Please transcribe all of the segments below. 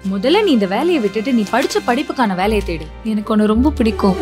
முதல்ல நீ இந்த வேலையை விட்டுட்டு நீ படிச்ச படிப்புக்கான வேலையை தேடு. எனக்கு ஒன்னு ரொம்ப பிடிக்கும்.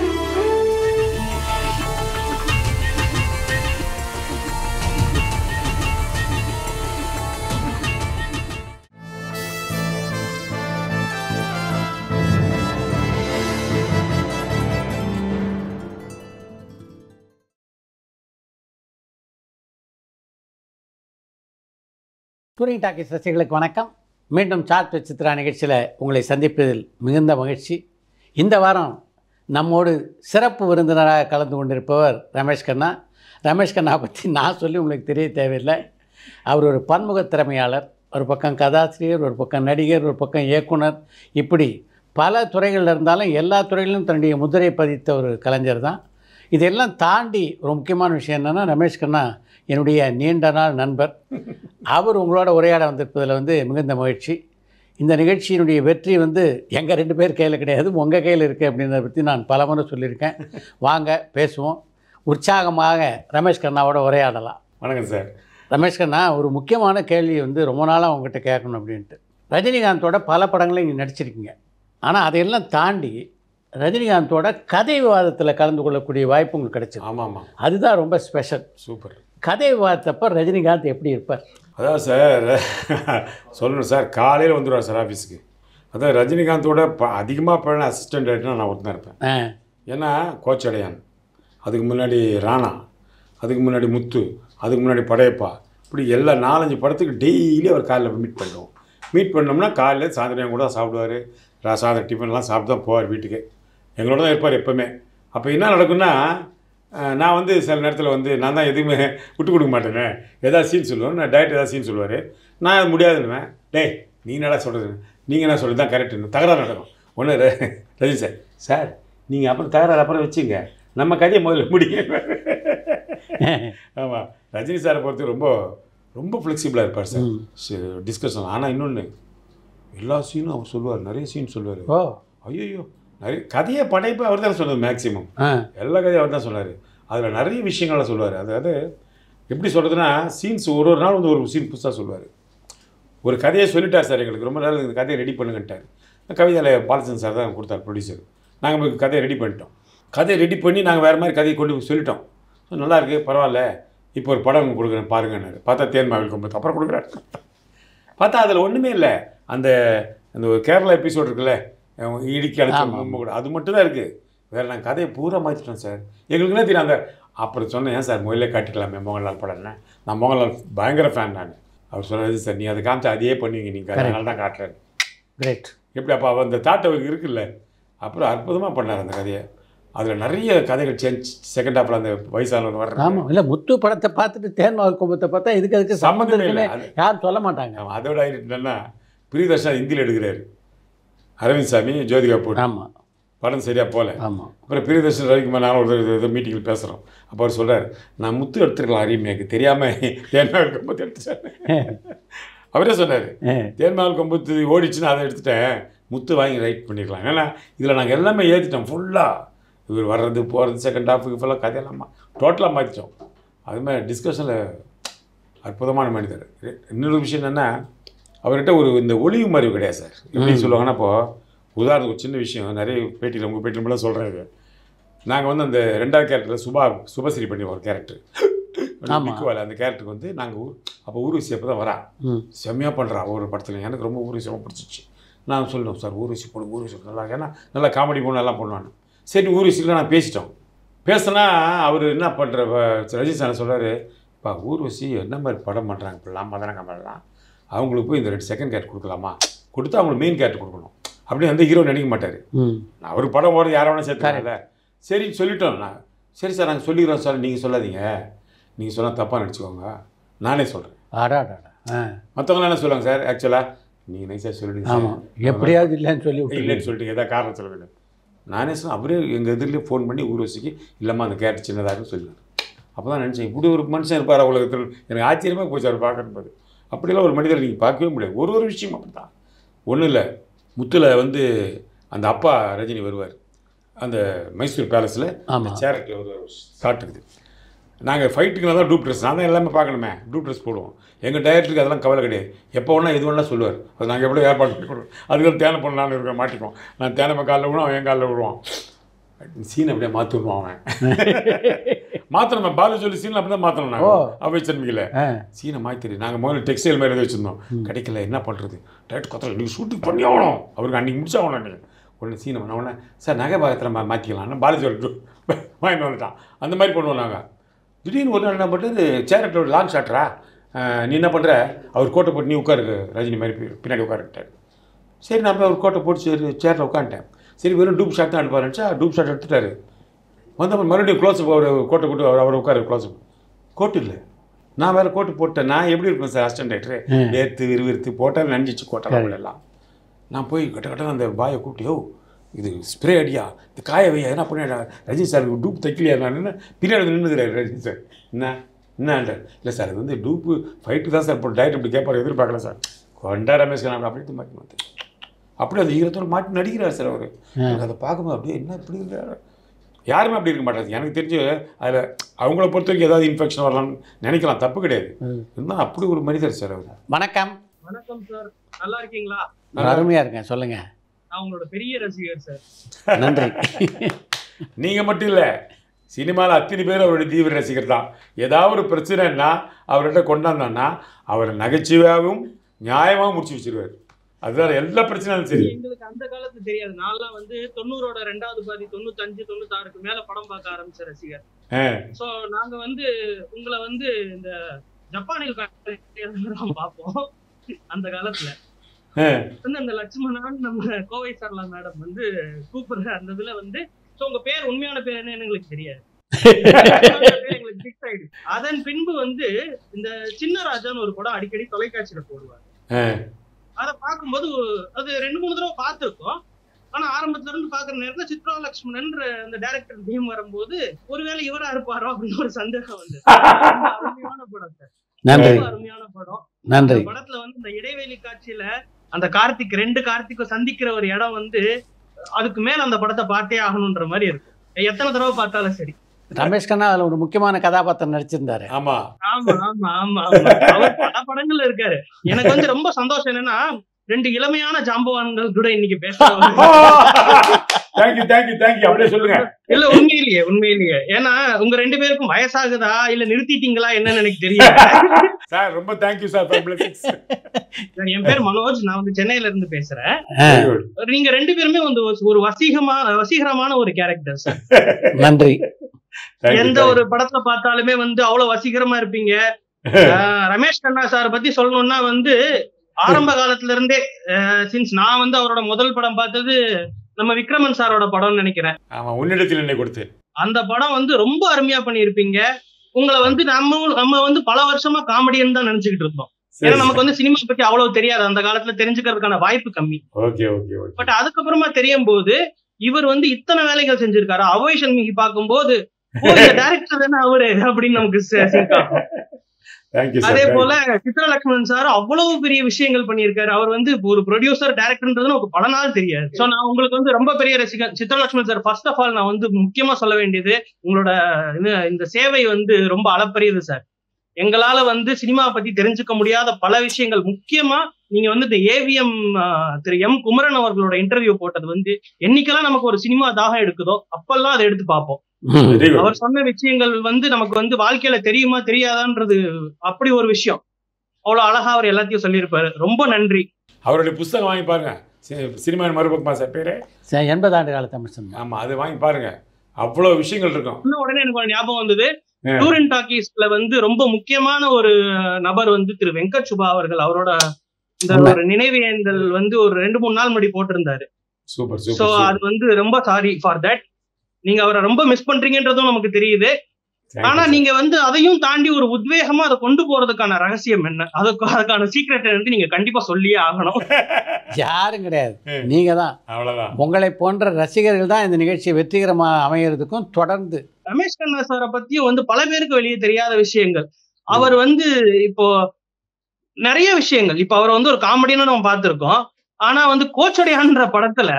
டூரிங் டாக்கீஸ் ரசிகர்களுக்கு வணக்கம். மீண்டும் சாட் வித் சித்ரா நிகழ்ச்சியில் உங்களை சந்திப்பதில் மிகுந்த மகிழ்ச்சி. இந்த வாரம் நம்மோடு சிறப்பு விருந்தினராக கலந்து கொண்டிருப்பவர் ரமேஷ் கண்ணா. ரமேஷ் கண்ணா பற்றி நான் சொல்லி உங்களுக்கு தெரிய தேவையில்லை. அவர் ஒரு பன்முக திறமையாளர். ஒரு பக்கம் கதாசிரியர், ஒரு பக்கம் நடிகர், ஒரு பக்கம் இயக்குனர், இப்படி பல துறைகளில் இருந்தாலும் எல்லா துறைகளிலும் தன்னுடைய முதிரை பதித்த ஒரு கலைஞர் தான். இதெல்லாம் தாண்டி ஒரு முக்கியமான விஷயம் என்னென்னா, ரமேஷ் கண்ணா என்னுடைய நீண்ட நாள் நண்பர். அவர் உங்களோட உரையாட வந்திருப்பதில் மிகுந்த மகிழ்ச்சி. இந்த நிகழ்ச்சியினுடைய வெற்றி எங்கள் 2 பேர் கையில் கிடையாது, உங்கள் கையில் இருக்குது அப்படின்றத பற்றி நான் பல முறை சொல்லியிருக்கேன். வாங்க பேசுவோம், உற்சாகமாக ரமேஷ் கண்ணாவோட உரையாடலாம். வணக்கம் சார். ரமேஷ் கண்ணா, ஒரு முக்கியமான கேள்வி ரொம்ப நாளாக உங்கள்கிட்ட கேட்கணும் அப்படின்ட்டு. ரஜினிகாந்தோட பல படங்களையும் நீங்கள் நடிச்சிருக்கீங்க. ஆனால் அதையெல்லாம் தாண்டி ரஜினிகாந்தோட கதை விவாதத்தில் கலந்து கொள்ளக்கூடிய வாய்ப்பு உங்களுக்கு கிடைச்சிது. ஆமாம், அதுதான் ரொம்ப ஸ்பெஷல். சூப்பர். கதை விவாதத்தப்போ ரஜினிகாந்த் எப்படி இருப்பார்? அதான் சார் சொல்லணும் சார், காலையில் வந்துடுவார் சார் ஆஃபீஸுக்கு. அதான் ரஜினிகாந்தோட அதிகமாக பழன அசிஸ்டன்ட் டைரக்டர் நான் ஒருத்தன் இருப்பேன். ஏன்னா கோச்சடையான், அதுக்கு முன்னாடி ராணா, அதுக்கு முன்னாடி முத்து, அதுக்கு முன்னாடி படையப்பா, இப்படி எல்லா 4-5 படத்துக்கு டெய்லி அவர் காலையில் மீட் பண்ணுவோம். மீட் பண்ணோம்னா காலையில் சாயந்தரம் கூட சாப்பிடுவார். சாயந்தரம் டிஃபன்லாம் சாப்பிட்டு தான் போவார் வீட்டுக்கு. எங்களோட தான் இருப்பார் எப்போவுமே. அப்போ என்ன நடக்குன்னா, நான் சில நேரத்தில் நான் தான் எதுவுமே விட்டு கொடுக்க மாட்டேனே. எதாவது சீன் சொல்லுவேன், நான் டைரக்டர் ஏதாவது சீன் சொல்லுவார், நான் முடியாதுன்னுவேன். டேய் நீ என்னடா சொல்கிறது, நீங்கள் என்ன சொல்கிறது தான் கரெக்டுன்னு தகராறு நடக்கும். ஒன்று ரஜினி சார், சார் நீங்கள் அப்புறம் தகராறு அப்புறம் வச்சுங்க, நம்ம கதையை முதல்ல முடிங்க. ஆமாம், ரஜினி சாரை பொறுத்து ரொம்ப ரொம்ப ஃப்ளெக்சிபிளாக இருப்பார் சார் டிஸ்கஷன். ஆனால் இன்னொன்று, எல்லா சீனும் அவர் சொல்லுவார், நிறைய சீன் சொல்லுவார். ஐயோ நிறைய கதையை படைப்பு அவர் தான் சொன்னது. மேக்ஸிமம் எல்லா கதையும் அவர் தான் சொன்னார். அதில் நிறைய விஷயங்கள்லாம் சொல்லுவார். அதாவது எப்படி சொல்கிறதுனா, சீன்ஸ் ஒரு நாள் ஒரு சீன் புதுசாக சொல்லுவார். ஒரு கதையை சொல்லிட்டார் சார், எங்களுக்கு ரொம்ப நாள் இந்த கதையை ரெடி பண்ணுங்கன்ட்டார். கவிதையில் பாலச்சந்திரன் சார் தான் கொடுத்தார் ப்ரொடியூசர். நாங்கள் கதையை ரெடி பண்ணிட்டோம். கதையை ரெடி பண்ணி நாங்கள் வேறு மாதிரி கதையை கொண்டு சொல்லிட்டோம். நல்லாயிருக்கு, பரவாயில்ல, இப்போ ஒரு படம் கொடுக்குறேன் பாருங்கன்னாரு. பார்த்தா தேன்மாவில் கொம்பு அப்புறம் கொடுக்குறாரு. பார்த்தா அதில் ஒன்றுமே இல்லை. அந்த ஒரு கேரளா எபிசோட் இருக்குல்ல, இடிக்க அழைச்ச கூட, அது மட்டும் தான் இருக்குது. வேறு நாங்கள் கதையை பூரா மாற்றிட்டோம் சார். எங்களுக்குன்னே தெரியும். அந்த அப்புறம் சொன்னேன், ஏன் சார் முதல்ல காட்டிக்கலாமே மோகன்லால் படம்னு. நான் மோகன்லால் பயங்கர ஃபேன். நான் அவர் சொன்னது, சார் நீ அதை காமிச்சா அதையே பண்ணுவீங்க நீங்கள், அதனால தான் காட்டுறேன். கிரேட். எப்படி அப்போ அந்த தாட் அவருக்கு இருக்குல்ல. அப்புறம் அற்புதமாக பண்ணார் அந்த கதையை. அதில் நிறைய கதைகள் சேஞ்ச். செகண்ட் ஹாஃபில் அந்த வயசானவர் வர்ற. ஆமாம், இல்லை முத்து படத்தை பார்த்துட்டு தேன்மாவில் கும்பத்தை பார்த்தா அதுக்கு சம்மந்தம் இல்லை, யாரும் சொல்ல மாட்டாங்க. அதோட என்னன்னா, பிரியதர்ஷனா ஹிந்தியில் எடுக்கிறாரு, அரவிந்த் சாமி ஜோதிகா போட்டு. ஆமாம், படம் சரியாக போகல. ஆமாம். அப்புறம் பிரியதர்ஷன் ரவிக்குமார் நானும் ஒரு ஏதோ மீட்டிங்கில் பேசுகிறோம். அப்போ அவர் சொல்கிறார், நான் முத்து எடுத்துருக்கலாம் அரியமையாக்கு தெரியாமல் தேன்மாவில் கொம்பத்து எடுத்துட்டேன். அவரே சொன்னார், தேன்மாவில் கொம்பத்து ஓடிச்சுன்னா அதை எடுத்துட்டேன், முத்து வாங்கி ரைட் பண்ணிக்கலாம். ஏன்னா இதில் நாங்கள் எல்லாமே ஏற்றிட்டோம் ஃபுல்லாக. இவர் வர்றது போகிறது செகண்ட் ஹாஃபுக்கு ஃபுல்லாக கதையெல்லாம் டோட்டலாக மாற்றிட்டோம். அதுமாதிரி டிஸ்கஷனில் அற்புதமான மனிதர். இன்னொரு விஷயம் என்னென்னா, அவர்கிட்ட இந்த ஒளிவு மறைவு கிடையாது சார். எப்படி சொல்லுவாங்கன்னா, இப்போது உதாரணத்துக்கு ஒரு சின்ன விஷயம், நிறைய பேட்டியில் உங்கள் பேட்டியிலாம் சொல்கிறாரு. நாங்கள் அந்த 2வது கேரக்டரில் சுபஸ்ரீ பண்ணி ஒரு கேரக்டர் மிக்குவாள். அந்த கேரக்டருக்கு நாங்கள் அப்போ ஊர்வசி அப்போ தான் வரா, செம்மையாக பண்ணுறா ஒரு படத்தில். எனக்கு ரொம்ப ஊர்வசி ரொம்ப பிடிச்சிச்சு. நான் சொல்லுவோம், சார் ஊர்வசி போடுங்க, ஊர்வசி நல்லா, ஏன்னா நல்லா காமெடி போன எல்லாம் பண்ணுவான்னு. சரி ஊர்வசியில் நான் பேசிட்டோம். பேசினா அவர் என்ன பண்ணுற, ரஜினி சார் சொல்கிறார், இப்போ ஊர்வசி என்ன மாதிரி படம் பண்ணுறாங்க, இப்படிலாம் மதன கமலாம், அவங்களுக்கு போய் இந்த 2 செகண்ட் கேரக்டர் கொடுக்கலாமா, கொடுத்தா அவங்களுக்கு மெயின் கேரக்டர் கொடுக்கணும் அப்படின்னு ஹீரோ நினைக்க மாட்டார். நான் ஒரு படம் போகிறது யாரை வேணால் சேர்த்துக்காங்கல்ல. சரி சொல்லிட்டோம். நான் சரி சார் நாங்கள் சொல்லிக்கிறோம் சார், நீங்கள் சொல்லாதீங்க, நீங்கள் சொன்னால் தப்பாக நினச்சிக்கோங்க, நானே சொல்கிறேன். மற்றவங்களாம் என்ன சொல்லுவாங்க சார், ஆக்சுவலாக நீங்கள் நைஸாக சொல்லிடுங்க. ஆமாம், எப்படியாவது இல்லைன்னு சொல்லிட்டு ஏதாவது காரணம் சொல்ல வேண்டும். நானே சொன்னேன். அவரே எங்கள் எதிரிலே ஃபோன் பண்ணி ஊர்வசிக்கு இல்லைம்மா அந்த கேரக்டர் சின்னதாக சொல்லுவார். அப்போ தான் நினச்சேன், இப்படி ஒரு மனுஷன் இருப்பார் உலகத்தில். எனக்கு ஆச்சரியமாக போச்சு அவர் பார்க்கறது. அப்படிலாம் ஒரு மனிதர் நீங்கள் பார்க்கவே முடியாது. ஒரு விஷயம் அப்படி தான். ஒன்றும் இல்லை, முத்தில் அந்த அப்பா ரஜினி வருவார், அந்த மைசூர் பேலஸில் அந்த சேரட்டில் வருவார். ஷாட் இருக்குது. நாங்கள் ஃபைட்டுக்கு தான் டூப் ட்ரெஸ் நான் தான் எல்லாமே பார்க்கணுமே, டூப் ட்ரெஸ் போடுவோம். எங்கள் டைரக்டருக்கு அதெல்லாம் கவலை கிடையாது. எப்போ வேணால் எது வேணால் சொல்லுவார். அது நாங்கள் எப்படியோ ஏற்பாடு பண்ணி கொடுவோம். அதுக்கு தேனை பண்ண நான் இருக்க மாட்டிக்குவோம். நான் தேனை காலில் விடுவோம், அவன் என் காலில் விடுவான். சீன் அப்படியே மாற்றி விடுவான் அவன். மாற்றணும் பாலு சொல்லி சீனில் அப்படி தான் மாற்றணும். நாங்கள் அவை சன்மிகளை சீனை மாற்றிடு. நாங்கள் முதல்ல டெக்ஸ்டைல் மாதிரி வச்சுருந்தோம். கிடைக்கல, என்ன பண்ணுறது? டேரக்ட் கொத்தல நீங்கள் ஷூட்டிங் பண்ணி ஆகணும், அவருக்கு அன்றைக்கி முடிச்சாகணும். அன்றைக்கி உடனே சீனை பண்ண உடனே சார் நகை பாகத்தில் மாற்றிக்கலாம் பாலு சொல்லிட்டு வாங்கிட்டு வந்துட்டான். அந்த மாதிரி பண்ணுவோம் நாங்கள். திடீர்னு ஒரு நாள் என்ன பண்ணுறது, சேரக்டர் ஒரு லாங் ஷாட்டரா, நீ என்ன பண்ணுற, அவர் கோட்டை போட்டு நீ உட்காருக்கு ரஜினி மாதிரி பின்னாடி உட்காருட்டார். சரி நான் போய் அவர் கோட்டை போட்டு சரி சேரில் உட்காந்துட்டேன். சரி வெறும் டூப் ஷாட் தான் எடுப்பாருச்சா, டூப் ஷாட் எடுத்துட்டாரு. வந்தப்போ மறுபடியும் க்ளோஸ்அப் அவர் கோட்டை போட்டு அவர் உட்காரு க்ளோஸ்அப். கோட்டு இல்லை, நான் வேறு கோட்டு போட்டேன். நான் எப்படி இருப்பேன் சார் அசிஸ்டன்ட் டைரக்டர், வேர்த்து விறுவிறுத்து போட்டால் நஞ்சிச்சு கோட்டை எல்லாம். நான் போய் கட்ட அந்த பாயை கூப்பிட்டு, இது ஸ்ப்ரே அடியா, இது காய வையா, என்ன பண்ண ரஜினி சார் டூப் தைக்கலையா? நான் பின்னாடி நின்றுக்கிறாரு ரஜினி சார். என்னன்ற இல்லை சார் அது வந்து டூப்பு ஃபைட்டு தான் சார். இப்போ டைரக்டர் இப்படி கேட்பாரு, எதிர்பார்க்கல சார். கொண்டா ரமேஷ் கண்ணா அப்படி மாட்டி மாற்றி அப்படியே அந்த ஈரத்தோடு மாட்டி நடிக்கிறார் சார் அவர். எனக்கு அதை பார்க்கும்போது அப்படியே என்ன இப்படி இருக்கிறாரு. யாருமே அப்படி இருக்க மாட்டாது. எனக்கு தெரிஞ்சு அதில் அவங்கள பொறுத்த வரைக்கும் ஏதாவது இன்ஃபெக்ஷன் வரலாம்னு நினைக்கலாம், தப்பு கிடையாது. இருந்தால் அப்படி ஒரு மனிதர் சார் அவர். வணக்கம். வணக்கம் சார், நல்லா இருக்கீங்களா? அருமையாக இருக்கேன், சொல்லுங்கள். நான் உங்களோட பெரிய ரசிகர் சார். நன்றி. நீங்கள் மட்டும் இல்லை, சினிமாவில் அத்தனை பேர் அவருடைய தீவிர ரசிகர் தான். ஏதாவது ஒரு பிரச்சனைன்னா அவர்கிட்ட கொண்டாந்தான்னா அவர் நகைச்சுவையாகவும் நியாயமாகவும் முடிச்சு வச்சிருவார். அதுதான் எல்லா பிரச்சனையும் சரி. எங்களுக்கு அந்த காலத்து தெரியாது. நான்லாம் வந்து 90ஓட 2வது பாதி 95 96க்கு மேல படம் பார்க்க ஆரம்பிச்ச ரசிகர். ஸோ நாங்க வந்து உங்களை வந்து இந்த ஜப்பானில் பார்ப்போம் அந்த காலத்துல. அந்த லட்சுமணன் நம்ம கோவை சரளா மேடம் வந்து கூப்பிடுற அந்த இதுல வந்து உங்க பேர் உண்மையான பேர் என்னன்னு எங்களுக்கு தெரியாது. எங்களுக்கு ஃபிக்ஸ் ஆயிடுச்சு. அதன் பின்பு வந்து இந்த சின்ன ராஜான்னு ஒரு படம் அடிக்கடி தொலைக்காட்சியில போடுவார். அதை பார்க்கும்போது அது 2-3 தடவை பார்த்துருக்கோம். ஆனா ஆரம்பத்துல இருந்து பாக்குற நேரத்துல சித்ரா லட்சுமணன் அந்த டைரக்டர் டீம் வரும்போது ஒருவேளை இவரா இருப்பாரோ அப்படின்னு ஒரு சந்தேகம் வந்து. அருமையான படம் சார், அருமையான படம். நன்றி. படத்துல வந்து இந்த இடைவெளி காட்சியில அந்த கார்த்திக் 2 கார்த்திக்கும் சந்திக்கிற ஒரு இடம் வந்து அதுக்கு மேல அந்த படத்தை பார்த்தே ஆகணும்ன்ற மாதிரி இருக்கும். எத்தனை தடவை பார்த்தாலும் சரி. ரமேஷ் கண்ணா அதுல ஒரு முக்கியமான கதாபாத்திரம் நடிச்சிருந்தாரு. ஆமா ஆமா ஆமா ஆமா அவர் பல படங்கள்ல இருக்காரு. எனக்கு வந்து ரொம்ப சந்தோஷம் என்னன்னா 2 இளமையான ஜாம்பவான்கள் கூட இன்னைக்கு பேசுறாங்க. அப்படியே சொல்லுங்க. இல்ல உண்மையிலேயே ஏன்னா உங்க 2 பேருக்கும் வயசாகுதா இல்ல நிறுத்திட்டீங்களா என்னன்னு எனக்கு தெரியல சார். ரொம்ப தேங்க்யூ சார். என் பேர் மனோஜ், நான் வந்து சென்னையில இருந்து பேசுறேன். நீங்க 2 பேருமே வந்து ஒரு வசீகரமான ஒரு கேரக்டர் சார். நன்றி. எந்த ஒரு படத்துல பார்த்தாலுமே வந்து அவ்வளவு வசீகரமா இருப்பீங்க. ரமேஷ் கண்ணா சார் பத்தி சொல்லணும்னா வந்து ஆரம்ப காலத்துல இருந்தே சின்ஸ் நான் வந்து அவரோட முதல் படம் பார்த்தது நம்ம விக்ரமன் சாரோட படம்னு நினைக்கிறேன். ஆமா, உன்னிடத்தில் என்னை கொடுத்து அந்த படம் வந்து ரொம்ப அருமையா பண்ணியிருப்பீங்க. உங்களை வந்து நம்ம வந்து பல வருஷமா காமெடியன் தான் நினைச்சுக்கிட்டு இருந்தோம். ஏன்னா நமக்கு வந்து சினிமா பத்தி அவ்வளவு தெரியாது, அந்த காலத்துல தெரிஞ்சுக்கிறதுக்கான வாய்ப்பு கம்மி. பட் அதுக்கப்புறமா தெரியும் போது இவர் வந்து இத்தனை வேலைகள் செஞ்சிருக்காரு. அவை சண்முகி பார்க்கும்போது டைரக்டர் தானே அவரு அப்படின்னு நமக்கு சிங்க் ஆகும். அதே போல சித்ரா லட்சுமணன் சார் அவ்வளவு பெரிய விஷயங்கள் பண்ணியிருக்காரு. அவர் வந்து ஒரு ப்ரொடியூசர் டைரக்டர்ன்றது நமக்கு பல நாள் தெரியாது. சோ நான் உங்களுக்கு வந்து ரொம்ப பெரிய ரசிகன் Chitra Lakshmanan sir. First of all நான் வந்து முக்கியமா சொல்ல வேண்டியது உங்களோட இந்த சேவை வந்து ரொம்ப அளப்பரியது சார். எங்களால வந்து சினிமா பத்தி தெரிஞ்சுக்க முடியாத பல விஷயங்கள், முக்கியமா நீங்க வந்து இந்த ஏவிஎம் திரு எம் குமரன் அவர்களோட இன்டர்வியூ போட்டது வந்து என்னைக்கெல்லாம் நமக்கு ஒரு சினிமா தாகம் எடுக்குதோ அப்பெல்லாம் அதை எடுத்து பார்ப்போம். அவர் சொன்ன விஷயங்கள் வந்து நமக்கு வந்து வாழ்க்கையில தெரியுமா தெரியாதான்றது அப்படி ஒரு விஷயம். அவ்வளவு அழகா அவர் எல்லாத்தையும் சொல்லியிருப்பாரு. ரொம்ப நன்றி. அவருடைய புத்தகம் வாங்கி பாருங்க, சினிமா மறுபக்கமா சார் பேரு 80 ஆண்டு கால தமிழ் சினிமா. ஆமா, அது வாங்கி பாருங்க, அவ்வளவு விஷயங்கள் இருக்கும். உடனே எனக்கு ஒரு ஞாபகம் வந்தது. டூர் அண்ட் டாக்கீஸ்ல வந்து ரொம்ப முக்கியமான ஒரு நபர் வந்து திரு வெங்கட் சுபா அவர்கள். அவரோட இந்த ஒரு நினைவேந்தல் வந்து ஒரு 2-3 நாள் முன்னாடி போட்டிருந்தாரு. சூப்பர். சோ அது வந்து ரொம்ப சாரி ஃபார் தட். நீங்க அவரை ரொம்ப மிஸ் பண்றீங்கன்றதும் நமக்கு தெரியுது. ஆனா நீங்க வந்து அதையும் தாண்டி ஒரு உத்வேகமா அதை கொண்டு போறதுக்கான ரகசியம் என்ன, அதுக்கான சீக்ரெட் வந்து நீங்க கண்டிப்பா சொல்லியே ஆகணும். யாரும் கிடையாது, நீங்க தான். அவ்வளவுதான். உங்களை போன்ற ரசிகர்கள் தான் இந்த நிகழ்ச்சியை வெற்றிகரமா அமையறதுக்கும் தொடர்ந்து. ரமேஷ் கண்ணா சாரை பத்தியும் வந்து பல பேருக்கு வெளியே தெரியாத விஷயங்கள். அவர் வந்து இப்போ நிறைய விஷயங்கள், இப்ப அவர் வந்து ஒரு காமெடின்னு நம்ம பார்த்திருக்கோம். ஆனா வந்து கோச்சடையான்ற படத்துல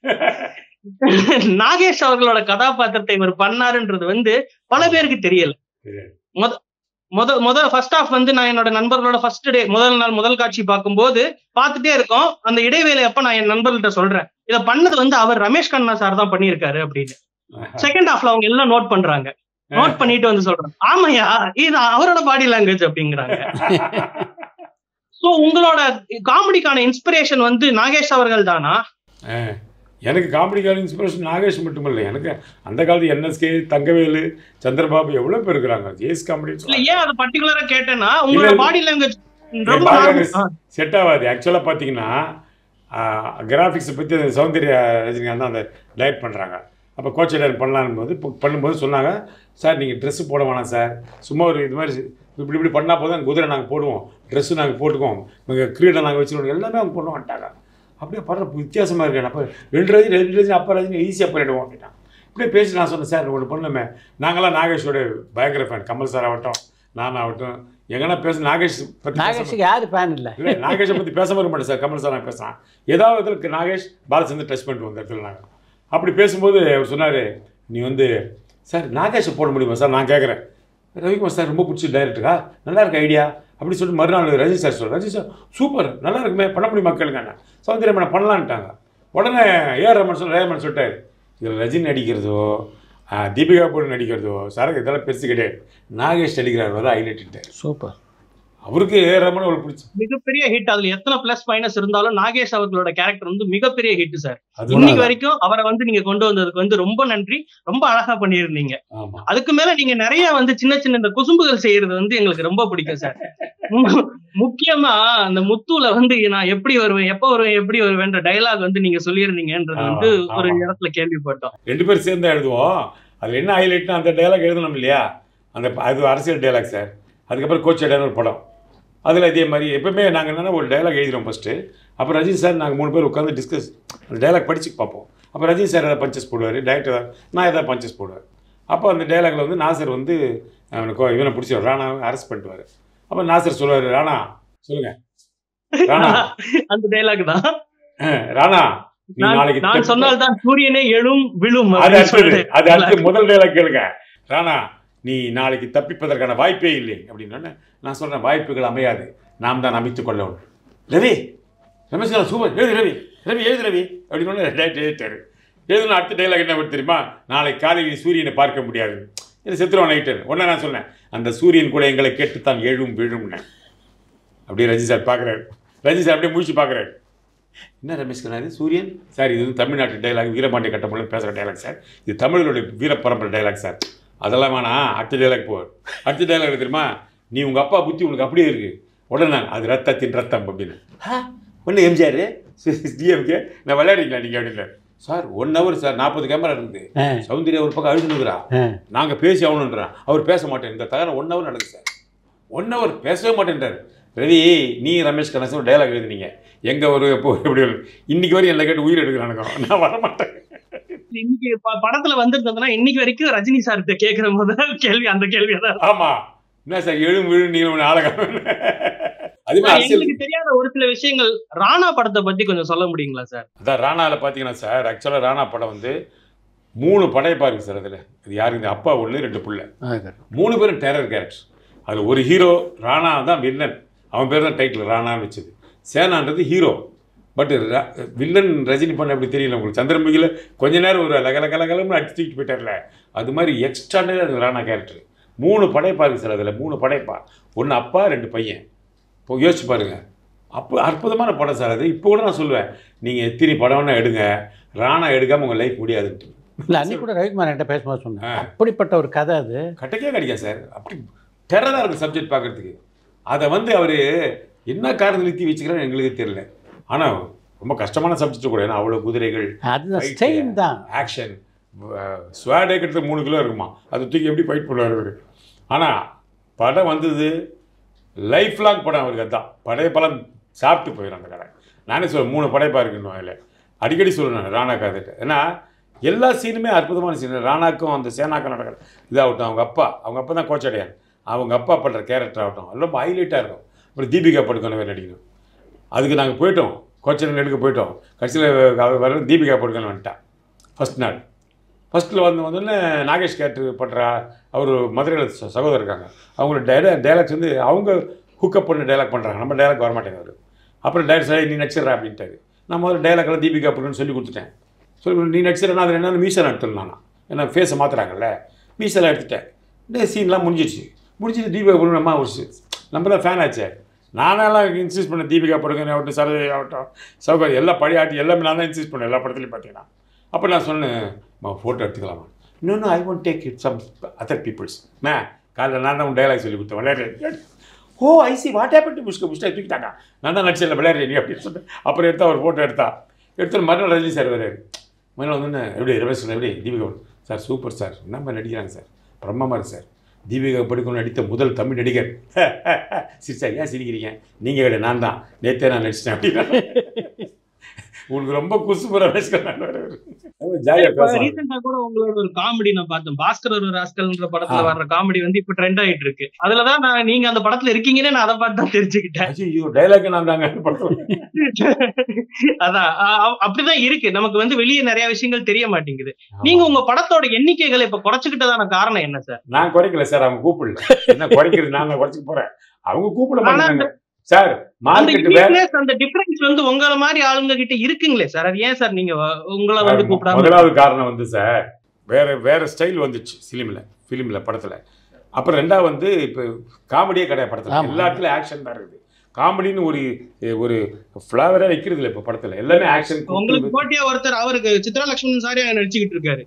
நாகேஷ் அவர்களோட கதாபாத்திரத்தை இவர் பண்ணாருன்றது வந்து பல பேருக்கு தெரியல. ஃபர்ஸ்ட் ஹாஃப் வந்து நான் என்னோட நண்பர்களோட ஃபர்ஸ்ட் டே முதல் காட்சி பார்க்கும்போது பார்த்துட்டே இருக்கோம். அந்த இடைவேளை அப்ப நான் என் நண்பர்கள்ட்ட சொல்றேன், இதை பண்ணது வந்து அவர் ரமேஷ் கண்ணா சார் தான் பண்ணியிருக்காரு அப்படின்னு. செகண்ட் ஹாஃப்ல அவங்க எல்லாம் நோட் பண்றாங்க. நோட் பண்ணிட்டு வந்து சொல்றாங்க, ஆமையா இது அவரோட பாடி லாங்குவேஜ் அப்படிங்கிறாங்க. சோ உங்களோட காமெடிக்கான இன்ஸ்பிரேஷன் வந்து நாகேஷ் அவர்கள் தானா? எனக்கு காமெடிக்கான இன்ஸ்பிரேஷன் நாகேஷ் மட்டுமில்லை, எனக்கு அந்த காலத்து NSK, தங்கவேலு, சந்திரபாபு எவ்வளவு பேர் இருக்கிறாங்க. ஜேஸ் காமெடி ஏன் அது பர்டிகுலரா கேட்டேன்னா உங்களோட பாடி லாங்குவேஜ் செட் ஆகாது. ஆக்சுவலா பாத்தீங்கன்னா கிராஃபிக்ஸை பத்தி சௌந்தர்யா ரஜினிகாந்த் தான் அந்த டைரக்ட் பண்றாங்க. அப்போ கோச் டைரக்ட் பண்ணும்போது சொன்னாங்க, சார் நீங்கள் ட்ரெஸ்ஸு போட வேணாம் சார், சும்மா ஒரு இது மாதிரி இப்படி பண்ணால் போதும், குதிரை நாங்கள் போடுவோம், ட்ரெஸ்ஸு நாங்கள் போட்டுக்குவோம், எங்கள் கிரீடை நாங்கள் வச்சுருவோம், எல்லாமே அவங்க பண்ண மாட்டாங்க. அப்படியே படுற வித்தியாசமாக இருக்கேன். அப்போ 2 ரஜினி அப்போ ரஜினி ஈஸியாக பண்ணிடுவோம் அப்படின்னா இப்படியே பேசி நான் சொன்னேன், சார் ஒன்று பண்ணுமே, நாங்களாம் நாகேஷோட பயங்கர ஃபேன், கமல் சார் ஆகட்டும் நான் ஆகட்டும், எங்கன்னா பேச நாகேஷ் பற்றி நாகேஷுக்கு யார் ஃபேன் இல்லை நாகேஷை பற்றி பேச வர மாட்டேன் சார், கமல் சார் நான் பேசுகிறேன், ஏதாவது இதில் நாகேஷ் பாலச்சந்தர் டச் பண்ணிட்டு வந்த இடத்துல நாங்கள் அப்படி பேசும்போது அவர் சொன்னார், நீ வந்து சார் நாகேஷை போட முடியுமா சார்? நான் கேட்குறேன், ரவிக்குமார் சார் ரொம்ப பிடிச்சி டைரக்டரா, நல்லா இருக்கு ஐடியா அப்படின்னு சொல்லிட்டு மறுநாள் ரஜினி சார் சொல்கிறார், ரஜினி சார் சூப்பர் நல்லா இருக்குமே, பண்ண முடியுமா கேளுங்க, சௌந்தர்யா மேடம் பண்ணலான்ட்டாங்க. உடனே ஏஆர் ரமன் சொல்லிட்டாரு, இதில் ரஜினி நடிக்கிறதோ தீபிகா போட்டு நடிக்கிறதோ சரக்கு இதெல்லாம் பெருசு கிடையாது, நாகேஷ் நடிக்கிறார் தான் ஹைலைட்டு. சூப்பர். அவருக்கு ஏஆர் ரமன் அவருக்கு பிடிச்சி மிகப்பெரிய ஹிட். அதுல எத்தனை பிளஸ் மைனஸ் இருந்தாலும் நாகேஷ் அவர்களோட கேரக்டர் வந்து மிகப்பெரிய ஹிட் சார். இன்னைக்கு வரைக்கும் அவரை வந்து நீங்க கொண்டு வந்ததுக்கு வந்து ரொம்ப நன்றி, ரொம்ப அழகா பண்ணியிருந்தீங்க. அதுக்கு மேல நீங்க நிறைய வந்து சின்ன சின்ன இந்த குசும்புகள் செய்யறது வந்து எங்களுக்கு ரொம்ப பிடிக்கும் சார். முக்கியமா அந்த முத்துல வந்து நான் எப்படி வருவேன், எப்ப வருவேன், எப்படி வருவேன்ற டைலாக் வந்து நீங்க சொல்லியிருந்தீங்கன்றது வந்து ஒரு இடத்துல கேள்விப்பட்டோம். 2 பேர் சேர்ந்து எழுதுவோம். அதுல என்ன ஹைலைட்னா அந்த டைலாக் எழுதணும் இல்லையா, அது அரசியல் டைலாக் சார். அதுக்கப்புறம் கோச் டைலாக் ஒரு படம், அதில் இதே மாதிரி எப்பவுமே நாங்கள் என்னென்னா ஒரு டைலாக் எழுதிடுவோம் ஃபஸ்ட்டு. அப்புறம் ரஜினி சார் நாங்கள் 3 பேர் உட்காந்து டிஸ்கஸ் அந்த டைலாக் படிச்சு பார்ப்போம். அப்போ ரஜினி சார் ஏதாவது பஞ்சஸ் போடுவார், டைரக்டர் நான் ஏதாவது பஞ்சஸ் போடுவேன். அப்போ அந்த டைலாக்ல வந்து நாசர் வந்து இவனை பிடிச்சி ராணா அரெஸ்ட் பண்ணிட்டுவார். அப்போ நாசர் சொல்லுவார், ராணா சொல்லுங்க, ராணா அந்த டைலாக் தான், ராணா நீ நாளைக்கு நான் சொன்னால்தான் சூரியனே எழும் விழும். அது அடுத்து முதல் டைலாக் கேளுங்க, ராணா நீ நாளைக்கு தப்பிப்பதற்கான வாய்ப்பே இல்லை அப்படின்னு நான் சொல்கிறேன், வாய்ப்புகள் அமையாது, நாம் தான் அமைத்துக் கொள்ளணும். ரவி ரமேஷ் சூப்பர் எழுது ரவி, எழுது ரவி அப்படின்னு எழுதிட்டாரு. எழுதுனா அடுத்த டைலாக் என்ன தெரியுமா, நாளை காலையில் சூரியனை பார்க்க முடியாது, இது செத்துருவான் நைட்டர். உடனே நான் சொன்னேன், அந்த சூரியன் கூட எங்களை கேட்டுத்தான் எழும் விழும்னு. அப்படியே ரஜினி சார் பார்க்குறாரு, ரஜினி சார் அப்படியே முடிச்சு பார்க்குறாரு, என்ன ரமேஷ் கண்ணா சூரியன் சார், இது வந்து தமிழ்நாட்டு டைலாக், வீரபாண்டிய கட்டப்பொம்மன் பேசுகிற டைலாக் சார், இது தமிழர்களுடைய வீர பரம்பரை டைலாக் சார், அதெல்லாம் வேணாம், அடுத்த டைலாக் போவார். அடுத்த டைலாக் தெரியுமா, நீ உங்கள் அப்பா புத்தி உனக்கு அப்படியே இருக்குது. உடனே அது ரத்தத்தின் ரத்தம் அப்படின்னு ஒன்று எம்ஜிஆர் டிஎம்கே நான் விளையாடிக்கலாம் நீங்கள் அப்படின்னு சார் 1 hour சார் 40 கேமரா இருக்குது, சௌந்தர்யா ஒரு பக்கம் அழுதுனுக்குறா, நாங்கள் பேசி ஆகணுன்றான், அவர் பேச மாட்டேன், இந்த தகரம் 1 hour நடக்குது சார், 1 hour பேசவே மாட்டேன்றார். ரவி நீ ரமேஷ் கண்ணா ஒரு டைலாக் எழுதுனீங்க, எங்கே ஒரு எப்போ எப்படி இன்னைக்கு வரையும் என்ன கேட்டு உயிர் எடுக்கிறானுங்க, நான் வரமாட்டேன். இன்னைக்கு படத்துல வந்திருந்ததுன்னா இன்னைக்கு வரைக்கும் ரஜினி சார் கேட்கிற முதல் கேள்வி அந்த கேள்வியா தான். ஆமா என்ன சார் எழும் விழு நீங்க ஆளகம். எங்களுக்கு தெரியாத ஒரு சில விஷயங்கள் ராணா படத்தை பத்தி கொஞ்சம் சொல்ல முடியுங்களா சார்? அதான் ராணால பாத்தீங்கன்னா சார், ஆக்சுவலா ராணா படம் வந்து 3 படையப்பா இருக்கு சார். அதுல அது யாருக்கு, அப்பா 1 2 புள்ள, 3 பேரும் டெரர் கேரக்டர். அது ஒரு ஹீரோ ராணா தான் வில்லன், அவன் பேர் தான் டைட்டில் ராணான்னு வச்சது. சேனான்றது ஹீரோ, பட் வில்லன் ரஜினி பண்ண அப்படி தெரியல உங்களுக்கு. சந்திரமுகியில் கொஞ்ச நேரம் ஒரு லகலகலகலம்னு அடிச்சு தூக்கிட்டு போயிட்டார்ல, அது மாதிரி எக்ஸ்ட்ரானே அது ராணா கேரக்டர். 3 படையப்பா இருக்குது சார். அதில் 3 படையப்பா, 1 அப்பா 2 பையன். இப்போ யோசிச்சு பாருங்கள், அப்போ அற்புதமான படம் சார் அது. இப்போ கூட நான் சொல்லுவேன், நீங்கள் எத்தனை படம்னா எடுங்க, ராணா எடுக்காமல் உங்கள் லைஃப் முடியாதுன்ட்டு. இல்லை அன்றைக்கி கூட ரவிக்குமார் என்கிட்ட பேசும்போது சொன்னேன், அப்படிப்பட்ட ஒரு கதை அது கட்டக்கே கிடைக்காது சார். அப்படி டெரராக இருக்குது சப்ஜெக்ட் பார்க்குறதுக்கு. அதை வந்து அவர் என்ன காரணம் நிறுத்தி வச்சுக்கிறான்னு எங்களுக்கு தெரியல. ஆனால் ரொம்ப கஷ்டமான சப்ஜெக்ட் கூட, ஏன்னா அவ்வளோ குதிரைகள், ஆக்ஷன், ஸ்வாடே கிட்ட 3 கிலோ இருக்குமா, அது தூக்கி எப்படி ஃபைட் பண்ணுவார் அவர். ஆனால் படம் வந்தது லைஃப் லாங் படம் அவருக்கு. அதுதான் படைய பழம் சாப்பிட்டு போயிடும் அந்த கடை. நானே சொல்லுவேன் 3 படைப்பா இருக்குன்னு அதில் அடிக்கடி சொல்லுவேன் ராணா கதைட்டு. ஏன்னா எல்லா சீனுமே அற்புதமான சீன். ராணாக்கும் அந்த சேனாக்கும் நடக்கிற இதாகட்டும், அவங்க அப்பா தான் கோச்சடையான், அவங்க அப்பா பண்ணுற கேரக்டர் ஆகட்டும், ரொம்ப ஹைலைட்டாக இருக்கும். அப்புறம் தீபிகா படுக்கணும் வேறு நடிக்கணும். அதுக்கு நாங்கள் போயிட்டோம், கோச்சடன் எடுக்க போயிட்டோம். கடைசியில் வர தீபிகா படுக்கணும் வந்துட்டான் ஃபஸ்ட் நாள். ஃபஸ்ட்டில் வந்தோடனே நாகேஷ் கேரக்டர் பண்ணுற அவர் மதுரையில் சகோதரர் இருக்காங்க. அவங்களோட டைலாக்ஸ் வந்து அவங்க ஹுக்கப் பண்ணி டைலாக் பண்ணுறாங்க, நம்ம டைலாக் வரமாட்டேங்க அவர். அப்புறம் டைரக்ட் சார் நீ நடிச்சிடறா அப்படின்ட்டாரு. நான் முதல்ல டைலாக்லாம் தீபிகா அப்படின்னு சொல்லி கொடுத்துட்டேன். சொல்லி நீ நடிச்சிடறேன்னா அதில் என்னென்ன மீசெல்லாம் எடுத்துடலாம். நான் ஏன்னா ஃபேஸை மாற்றுறாங்கல்ல, மீசெல்லாம் எடுத்துட்டேன். சீன்லாம் முடிஞ்சிடுச்சு. தீபிகா படுகோன் அம்மா ஒரு நம்ம தான் ஃபேன் ஆச்சு. நானெல்லாம் இன்சிஸ்ட் பண்ணேன் தீபிகா படுகோன் ஆகட்டும், சரோஜா ஆகட்டும், சௌகர் எல்லாம் பழைய ஆட்டி எல்லாமே நான் தான் இன்சிஸ்ட் பண்ணேன் எல்லா படத்துலையும் பார்த்தீங்கன்னா. அப்போ நான் சொன்னேன் ஃபோட்டோ எடுத்துக்கலாமா? இன்னொன்று I won't take it some other peoples. காலையில் நான் தான் உன் டைலாக் சொல்லி கொடுத்தேன், விளையாடுறேன். Oh I see what happen to புஷ்கா தூக்கிட்டாங்க, நான் தான் நடிச்சல விளையாடுறேன் நீ அப்படின்னு சொல்லிட்டு அப்புறம் எடுத்தா ஒரு ஃபோட்டோ எடுத்து மறுநாள் ரஜினி சார் வராரு. மறுநாள் வந்து எப்படி ரமேஷ் எப்படி தீபிகா சார் சூப்பர் சார், என்ன மாதிரி நடிக்கிறாங்க சார், பிரம்மமாக இருக்கு சார், தீபிகா படுகோன் நடித்த முதல் தமிழ் நடிகர். சரி சார் ஏன் சிரிக்கிறீங்க, நீங்கள் கிடையாது நான் தான் நேற்றே நான் நடிச்சிட்டேன் அப்படின்னா. உங்களுக்கு ரொம்ப குசுபுற ரீசெண்டா கூட உங்களோட ஒரு காமெடி நான் பார்த்தேன், பாஸ்கர் ஒரு ராஸ்கல்ன்ற படத்துல வர்ற காமெடி வந்து இப்ப ட்ரெண்ட் ஆயிட்டு இருக்கு. அதுலதான் நான் நீங்க அந்த படத்துல இருக்கீங்கன்னு நான் அதை பார்த்து தான் தெரிஞ்சுக்கிட்டேன். டைலாக் நான் தாங்க அதான் அப்படிதான் இருக்கு. நமக்கு வந்து வெளியே நிறைய விஷயங்கள் தெரிய மாட்டேங்குது. நீங்க உங்க படத்தோட எண்ணிக்கைகளை இப்ப குறைச்சுக்கிட்டதான காரணம் என்ன சார்? நான் குறைக்கல சார், அவங்க கூப்பிடல. என்ன குறைக்கிறது, நான் குறைச்சிக்க போறேன், அவங்க கூப்பிட மாட்டாங்க சார். அந்த டிஃபரன்ஸ் வந்து உங்கள மாதிரி ஆளுங்க கிட்ட இருக்குங்களே சார், அது ஏன் சார் நீங்க உங்களை வந்து கூப்பிடாம? முதலாவது காரணம் வந்து சார் வேற ஸ்டைல் வந்துச்சு ஃபிலிம்ல படத்துல. அப்புறம் ரெண்டாவது வந்து இப்போ காமெடியே கிடையாது படத்துல, எல்லா இடத்துலயும் ஆக்ஷன் தான் இருக்குது. காமெடின்னு ஒரு ஃபிளவரா வைக்கிறது இல்லை இப்போ படத்துல, எல்லாமே ஆக்ஷன். உங்களுக்கு போட்டியா ஒருத்தர் அவருக்கு சித்ரா லட்சுமணன் சாரே நடிச்சுக்கிட்டு இருக்காரு.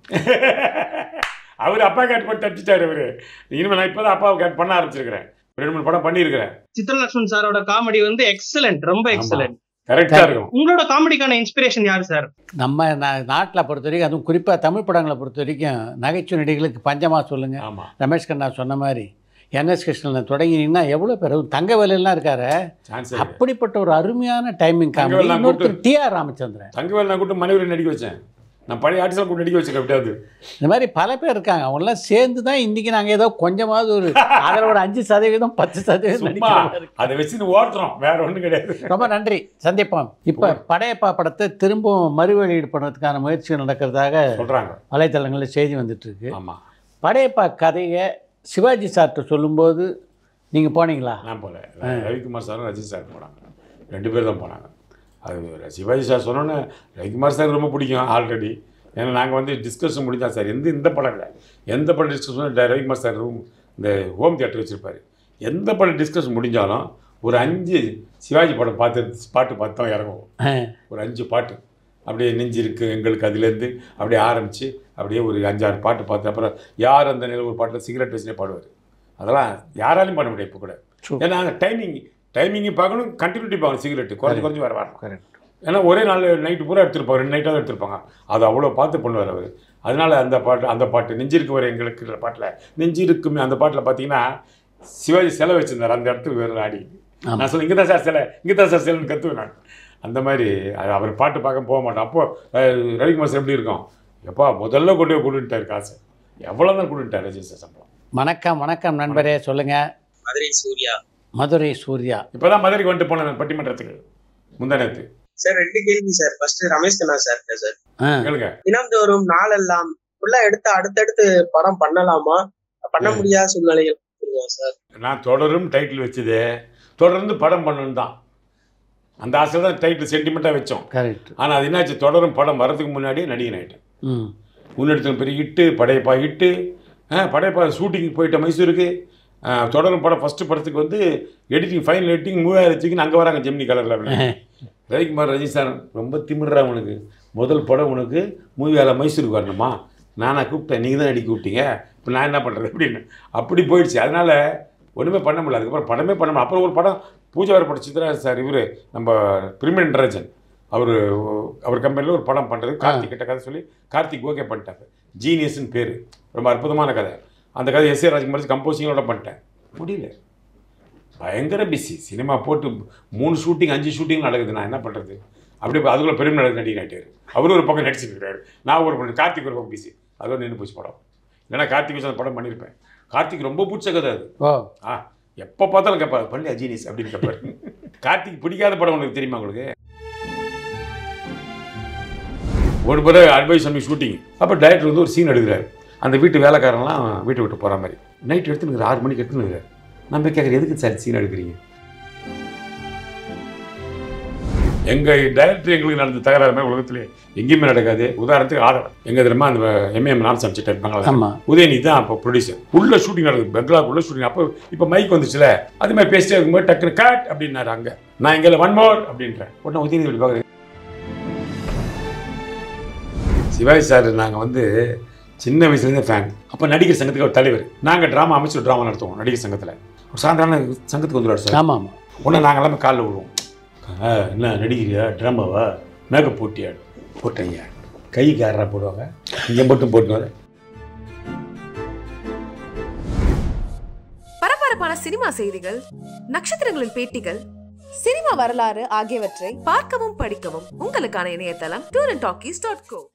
அவர் அப்பா கேட் போட்டு தப்பிச்சிட்டாரு அவரு. இனிமே நான் இப்பதான் அப்பாவை கேட் பண்ண ஆரம்பிச்சிருக்கிறேன், 2-3 படம் பண்ணியிருக்கிறேன். சித்ரா லட்சுமணன் சாரோட காமெடி வந்து எக்ஸலென்ட், ரொம்ப எக்ஸலென்ட், கரெக்டா இருக்கும். உங்களோட காமெடிக்கான இன்ஸ்பிரேஷன் யாரு சார்? நம்ம நாட்டில் பொறுத்த வரைக்கும், அதுவும் குறிப்பாக தமிழ் படங்களை பொறுத்த வரைக்கும் நகைச்சுவை நடிகளுக்கு பஞ்சமா சொல்லுங்க. ரமேஷ் கண்ணா சொன்ன மாதிரி என்எஸ் கிருஷ்ணன் தொடங்கினீங்கன்னா எவ்வளோ பேர், தங்கவேலெல்லாம் இருக்காரு, அப்படிப்பட்ட ஒரு அருமையான டைமிங் காமெடி. இன்னொருத்தர் டிஆர் ராமச்சந்திரன், தங்கவேல் நான் கூட்டு மனைவி நடிக்க வச்சேன், நான் பழைய ஆர்டிஸ்ட் கூட நடிக்க வச்சுருக்கேன். அப்படியாது இந்த மாதிரி பல பேர் இருக்காங்க, அவங்களாம் சேர்ந்து தான் இன்றைக்கி நாங்கள் ஏதோ கொஞ்சமாவது ஒரு அதில் ஒரு 5% 10% அதை வச்சுன்னு ஓட்டுறோம், வேற ஒன்றும் கிடையாது. ரொம்ப நன்றி, சந்திப்போம். இப்போ படையப்பா படத்தை திரும்பவும் மறுவெளியீடு பண்ணுறதுக்கான முயற்சிகள் நடக்கிறதாக சொல்கிறாங்க, வலைத்தளங்களில் செய்தி வந்துட்டு இருக்கு. ஆமாம், படையப்பா கதையை சிவாஜி சார்கிட்ட சொல்லும்போது நீங்கள் போனீங்களா? நான் போகல, ரவிக்குமார் சாரும் ரஜினி சார் போனாங்க, 2 பேர் தான் போனாங்க. அது சிவாஜி சார் சொன்னோன்னே ரவிக்குமார் சார் ரொம்ப பிடிக்கும் ஆல்ரெடி. ஏன்னா நாங்கள் வந்து டிஸ்கஷன் முடிஞ்சா சார் இந்த படம் இல்லை, எந்த படம் டிஸ்கஷன் ரவிக்குமார் சார் இந்த ஹோம் தியேட்டர் வச்சுருப்பார். எந்த படம் டிஸ்கஷன் முடிஞ்சாலும் ஒரு 5 சிவாஜி படம் பாட்டு பார்த்து தான் இறங்குவோம். ஒரு 5 பாட்டு அப்படியே நெஞ்சு இருக்குது எங்களுக்கு, அதுலேருந்து அப்படியே ஆரம்பித்து அப்படியே ஒரு 5-6 பாட்டு பார்த்து அப்புறம் யார் அந்த நிலை ஒரு பாட்டில் சிகரெட் வச்சுனே பாடுவார். அதெல்லாம் யாராலையும் பண்ண முடியாது இப்போ கூட. ஏன்னா டைமிங்கு பார்க்கணும், கண்டினியூட்டி பார்க்கணும், சிகரெட்டு குறைஞ்சி வர வரணும். ஏன்னா ஒரே நாள் நைட்டு பூரா எடுத்துருப்பாங்க, 2 நைட்டாக எடுத்துருப்பாங்க, அது அவ்வளோ பார்த்து பண்ணுவார் அவர். அதனால் அந்த பாட்டு நெஞ்சிருக்கு வர எங்களுக்கு பாட்டில் நெஞ்சிருக்குமே அந்த பாட்டில் பார்த்தீங்கன்னா சிவாஜி சிலை வச்சுருந்தார் அந்த இடத்துக்கு வேறு ஆடி. நான் சொல்ல இங்கே தான் சார் சிலைன்னு கற்றுவேன் நான். அந்த மாதிரி அவர் பாட்டு பார்க்க போக மாட்டேன். அப்போது ரவிக்குமார் சார் எப்படி இருக்கும், எப்பா முதல்ல கொண்டு போய் கொடுத்துட்டார் காசு, எவ்வளோ தான் கொடுத்துட்டார் ரஜினி சார் சம்பளம். வணக்கம் நண்பரே, சொல்லுங்கள். மதுரை சூர்யா இப்போதான் மதுரைக்கு வந்துட்டு போனேன் பட்டிமன்றத்துக்கு முந்தானத்து. சார் 2 கேள்வி sir. First Ramesh Kanna sir கேளுங்க. தினம்தோறும் நாளெல்லாம் ஃபுல்லா எடுத்து அடுத்தடுத்து படம் பண்ணலாமா, பண்ண முடியாத சூழ்நிலைகள் சார்? நான் தொடரும் டைட்டில் வச்சது தொடர்ந்து படம் பண்ணணும் தான், அந்த ஆசையில் தான் டைட்டில் சென்டிமெண்ட்டாக வச்சோம். ஆனால் அது என்னாச்சு, தொடரும் படம் வரதுக்கு முன்னாடியே நடிகன் ஆகிட்டேன். முன்னெடுத்த பெரிய ஹிட்டு படையப்பா ஷூட்டிங் போயிட்டேன் மைசூருக்கு. தொடரும் படம் ஃபஸ்ட்டு படத்துக்கு வந்து ஃபைனல் எடிட்டிங் 3000 அங்கே வராங்க ஜெமினி கலரில். ரவிக்குமார் ரஜினி சார் ரொம்ப திமிடுறா, உனக்கு முதல் படம் உனக்கு மூவி வேலை மைசூருக்கு வரணுமா, நானாக கூப்பிட்டேன், நீங்கள் தான் நடிக்க கூப்பிட்டீங்க, இப்போ நான் என்ன பண்ணுறது அப்படின்னு அப்படி போயிடுச்சு. அதனால் ஒன்றுமே பண்ண முடியல. அதுக்கப்புறம் படமே பண்ண முடியல. அப்புறம் ஒரு படம் பூஜா வர படம் சித்ரா சார் இவர் நம்ம பிரிமியன் நடராஜன் அவர் கம்பெனியில் ஒரு படம் பண்ணுறது, கார்த்திக் கிட்ட கதை சொல்லி கார்த்திக் ஓகே பண்ணிட்டாங்க. ஜீனியஸ்ன்னு பேர், ரொம்ப அற்புதமான கதை. அந்த கதை எஸ்.ஏ. ராஜ்குமார் கம்போசிங்களோட பண்ணிட்டேன், முடியல, பயங்கர பிஸி. சினிமா போட்டு 3 ஷூட்டிங் 5 ஷூட்டிங் நடக்குது, நான் என்ன பண்ணுறது? அப்படியே அதுக்குள்ளே பெரும் நடிகை ஆகிட்டார். அவரும் ஒரு பக்கம் நடிச்சுட்டு இருக்காரு, நான் ஒரு பக்கம், கார்த்திக் ஒரு பக்கம் பிஸி. அதோட நின்று போச்சு படம். இல்லைன்னா கார்த்திக் வச்சு அந்த படம் பண்ணியிருப்பேன். கார்த்திக் ரொம்ப பிடிச்ச கதை அது. எப்போ பார்த்தாலும் கேட்பாரு பண்ணி ஜீனியஸ் அப்படின்னு கேட்பாரு. கார்த்திக் பிடிக்காத படம் உங்களுக்கு தெரியுமா உங்களுக்கு? ஒரு முறை அட்வைஸ் பண்ணி ஷூட்டிங். அப்போ டைரக்டர் வந்து ஒரு சீன் எடுக்கிறாரு. அந்த வீட்டு வேலைக்காரன்லாம் வீட்டை விட்டு போகிற மாதிரி நைட் எடுத்துன்னு 6 மணிக்கு எடுத்துன்னு நம்ம கேட்குற எதுக்கு சார் சீன் எடுக்கிறீங்க? எங்கள் டைரக்டர் எங்களுக்கு நடந்த தகராறுமே உலகத்திலே எங்கேயுமே நடக்காது. உதாரணத்துக்கு ஆதரவு எங்கள் தெரியுமா அந்த எம்ஏஎம் நான் சமைச்சிட்டு இருப்பாங்களா, உதயநிதி தான் அப்போ ப்ரொடியூசர். உள்ள ஷூட்டிங் நடக்குது, பெங்களாக்குள்ள ஷூட்டிங். அப்போ இப்போ மைக் வந்துச்சுல, அது மாதிரி பேசிட்டே இருக்கும்போது டக்குனு கட் அப்படின்னாரு. அங்கே நான் இங்கே 1 more அப்படின்றேன். உடனே உதயநிதி அப்படி பார்க்குறேன். சிவாஜி சார் நாங்கள் வந்து சின்ன வயசுலேருந்தே ஃபேன். அப்போ நடிகர் சங்கத்துக்கு ஒரு தலைவர். நாங்கள் ட்ராமா அமைச்சு ட்ராமா நடத்துவோம் நடிகர் சங்கத்தில். ஒரு சாயந்தரம் சங்கத்துக்கு வந்துடுவார் சார். ஆமாம் ஆமாம். உடனே நாங்கள் எல்லாமே காலில் விடுவோம். என்ன நடிக்கிறியா, ட்ராமாவா, மேக்கப் போட்டியா? போட்டீங்க. கைக்கு யாரா போடுவாங்க, இங்கே மட்டும் போட்டுவாரு. பரபரப்பான சினிமா செய்திகள், நட்சத்திரங்களின் பேட்டிகள், சினிமா வரலாறு ஆகியவற்றை பார்க்கவும் படிக்கவும் உங்களுக்கான இணையதளம் tourantalkies.co.